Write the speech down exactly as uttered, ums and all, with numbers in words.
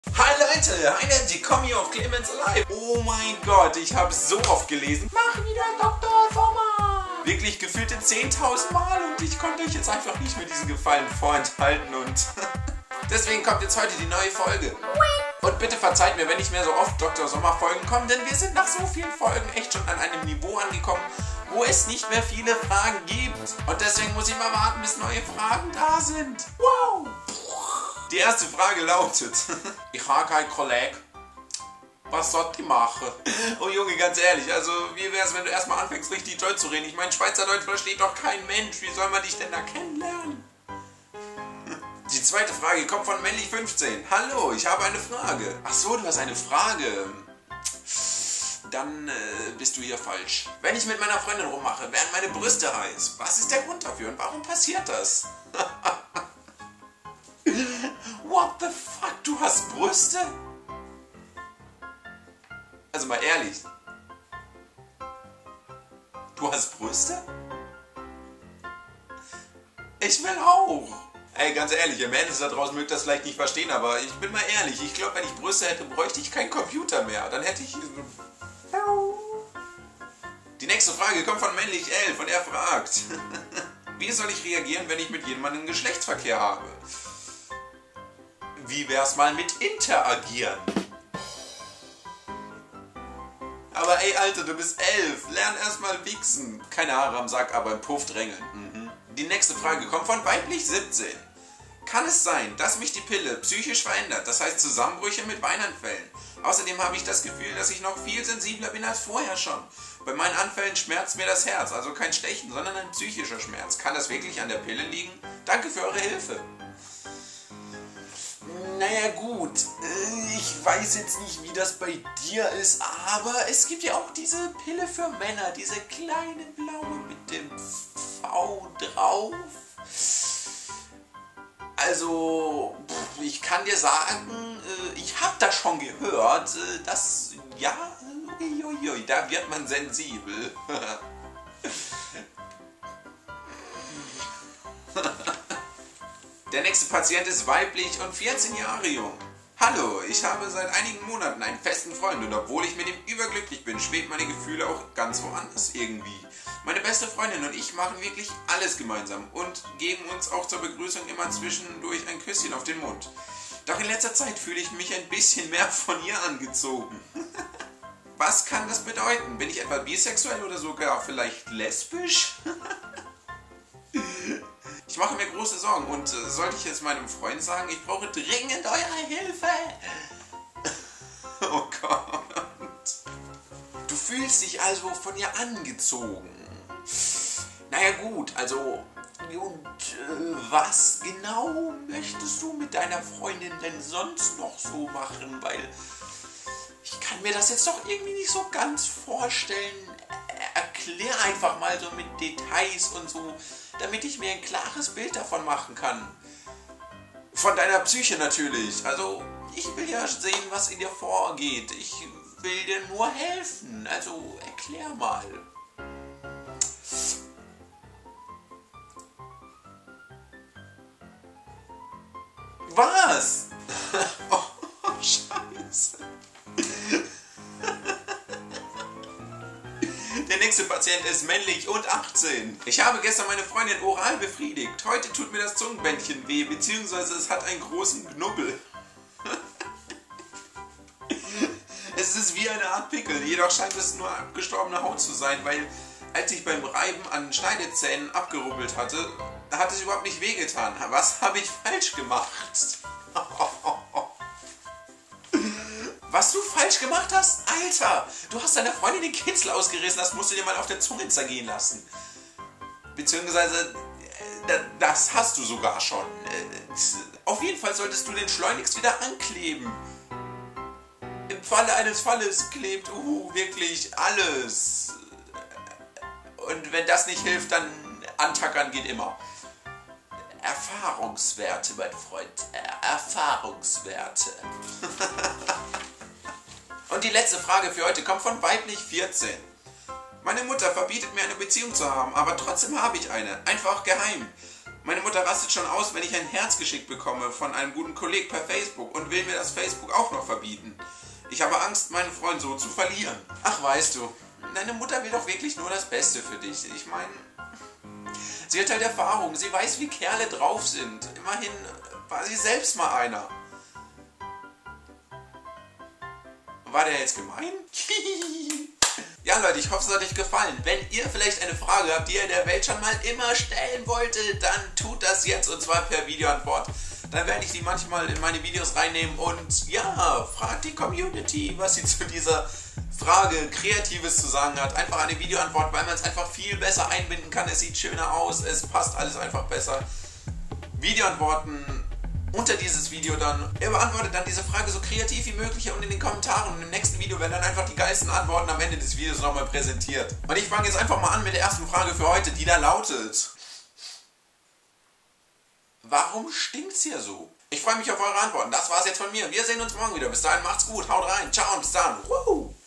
Hi Leute, hi, willkommen hier auf Clemens Live. Oh mein Gott, ich habe so oft gelesen. Mach wieder Doktor Sommer. Wirklich gefühlte zehntausend Mal und ich konnte euch jetzt einfach nicht mehr diesen Gefallen vorenthalten und deswegen kommt jetzt heute die neue Folge. Und bitte verzeiht mir, wenn nicht mehr so oft Doktor Sommer Folgen kommen, denn wir sind nach so vielen Folgen echt schon an einem Niveau angekommen, wo es nicht mehr viele Fragen gibt. Und deswegen muss ich mal warten, bis neue Fragen da sind. Wow! Die erste Frage lautet, ich habe keinen Kollegen, was soll ich machen? Oh Junge, ganz ehrlich, also wie wäre es, wenn du erstmal anfängst richtig Deutsch zu reden? Ich meine, Schweizerdeutsch versteht doch kein Mensch, wie soll man dich denn da kennenlernen? Die zweite Frage kommt von männlich fünfzehn. Hallo, ich habe eine Frage. Ach so, du hast eine Frage. Dann äh, bist du hier falsch. Wenn ich mit meiner Freundin rummache, werden meine Brüste heiß. Was ist der Grund dafür und warum passiert das? What the fuck, du hast Brüste? Also mal ehrlich. Du hast Brüste? Ich will auch. Ey, ganz ehrlich, ihr Mädels da draußen mögt das vielleicht nicht verstehen, aber ich bin mal ehrlich, ich glaube, wenn ich Brüste hätte, bräuchte ich keinen Computer mehr. Dann hätte ich... Die nächste Frage kommt von männlich elf und er fragt, wie soll ich reagieren, wenn ich mit jemandem Geschlechtsverkehr habe? Wie wär's mal mit interagieren? Aber ey, Alter, du bist elf. Lern erstmal wichsen. Keine Haare am Sack, aber im Puff drängeln. Mhm. Die nächste Frage kommt von weiblich siebzehn. Kann es sein, dass mich die Pille psychisch verändert? Das heißt Zusammenbrüche mit Weinanfällen. Außerdem habe ich das Gefühl, dass ich noch viel sensibler bin als vorher schon. Bei meinen Anfällen schmerzt mir das Herz. Also kein Stechen, sondern ein psychischer Schmerz. Kann das wirklich an der Pille liegen? Danke für eure Hilfe. Naja gut, ich weiß jetzt nicht, wie das bei dir ist, aber es gibt ja auch diese Pille für Männer, diese kleine blaue mit dem V drauf. Also, ich kann dir sagen, ich habe das schon gehört, dass, ja, uiuiui, da wird man sensibel. Der nächste Patient ist weiblich und vierzehn Jahre jung. Hallo, ich habe seit einigen Monaten einen festen Freund und obwohl ich mit ihm überglücklich bin, schwebt meine Gefühle auch ganz woanders irgendwie. Meine beste Freundin und ich machen wirklich alles gemeinsam und geben uns auch zur Begrüßung immer zwischendurch ein Küsschen auf den Mund. Doch in letzter Zeit fühle ich mich ein bisschen mehr von ihr angezogen. Was kann das bedeuten? Bin ich etwa bisexuell oder sogar vielleicht lesbisch? Ich mache mir große Sorgen und äh, sollte ich jetzt meinem Freund sagen, ich brauche dringend eure Hilfe? Oh Gott. Du fühlst dich also von ihr angezogen. Naja gut, also und äh, was genau möchtest du mit deiner Freundin denn sonst noch so machen? Weil ich kann mir das jetzt doch irgendwie nicht so ganz vorstellen. Erklär einfach mal so mit Details und so, damit ich mir ein klares Bild davon machen kann. Von deiner Psyche natürlich. Also, ich will ja sehen, was in dir vorgeht. Ich will dir nur helfen. Also, erklär mal. Was? Oh, Scheiße. Der nächste Patient ist männlich und achtzehn. Ich habe gestern meine Freundin oral befriedigt. Heute tut mir das Zungenbändchen weh, beziehungsweise es hat einen großen Knubbel. Es ist wie eine Art Pickel, jedoch scheint es nur abgestorbene Haut zu sein, weil als ich beim Reiben an Schneidezähnen abgerubbelt hatte, hat es überhaupt nicht wehgetan. Was habe ich falsch gemacht? Was du falsch gemacht hast? Alter, du hast deiner Freundin den Kitzel ausgerissen, das musst du dir mal auf der Zunge zergehen lassen. Beziehungsweise, äh, das hast du sogar schon. Äh, auf jeden Fall solltest du den schleunigst wieder ankleben. Im Falle eines Falles klebt, uh, wirklich alles. Und wenn das nicht hilft, dann antackern geht immer. Erfahrungswerte, mein Freund. Erfahrungswerte. Und die letzte Frage für heute kommt von weiblich vierzehn. Meine Mutter verbietet mir eine Beziehung zu haben, aber trotzdem habe ich eine. Einfach geheim. Meine Mutter rastet schon aus, wenn ich ein Herz geschickt bekomme von einem guten Kollegen per Facebook und will mir das Facebook auch noch verbieten. Ich habe Angst, meinen Freund so zu verlieren. Ach, weißt du, deine Mutter will doch wirklich nur das Beste für dich. Ich meine, sie hat halt Erfahrung, sie weiß, wie Kerle drauf sind. Immerhin war sie selbst mal einer. War der jetzt gemein? Ja Leute, ich hoffe, es hat euch gefallen. Wenn ihr vielleicht eine Frage habt, die ihr der Welt schon mal immer stellen wolltet, dann tut das jetzt und zwar per Videoantwort. Dann werde ich die manchmal in meine Videos reinnehmen und ja, fragt die Community, was sie zu dieser Frage Kreatives zu sagen hat. Einfach eine Videoantwort, weil man es einfach viel besser einbinden kann. Es sieht schöner aus, es passt alles einfach besser. Videoantworten unter dieses Video dann. Er beantwortet dann diese Frage so kreativ wie möglich und in den Kommentaren. Und im nächsten Video werden dann einfach die geilsten Antworten am Ende des Videos nochmal präsentiert. Und ich fange jetzt einfach mal an mit der ersten Frage für heute, die da lautet: Warum stinkt's hier so? Ich freue mich auf eure Antworten. Das war's jetzt von mir. Wir sehen uns morgen wieder. Bis dahin macht's gut. Haut rein. Ciao und bis dann. Woo!